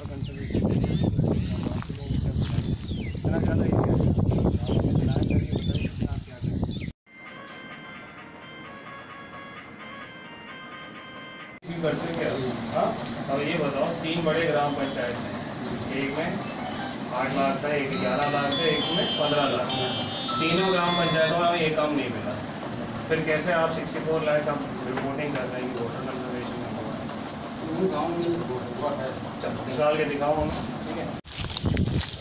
करते क्या? हाँ, अब ये बताओ 3 बड़े ग्राम पंचायत हैं, एक में 8 लाख था, एक 11 लाख था, एक में 15 लाख था। तीनों ग्राम पंचायतों में ये काम नहीं मिला। फिर कैसे आप 64 लाख आप रिपोर्टिंग कर रहे हैं कि वोटर कंजर्वेशन में हुआ है? गाँव में हुआ है, निकाल के दिखाओ हम, ठीक है।